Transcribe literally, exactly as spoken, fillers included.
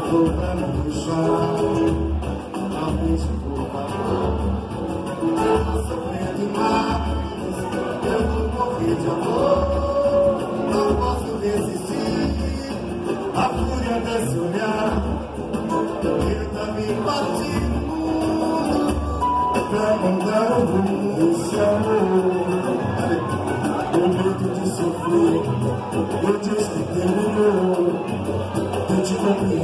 Vou pra me deixar, talvez por favor. Eu vou sofrer demais, eu vou morrer de amor. Não posso resistir à fúria desse olhar. Ele tá me partindo pra mandar o mundo esse amor. O medo de sofrer, eu disse que terminou. Eu te comprei.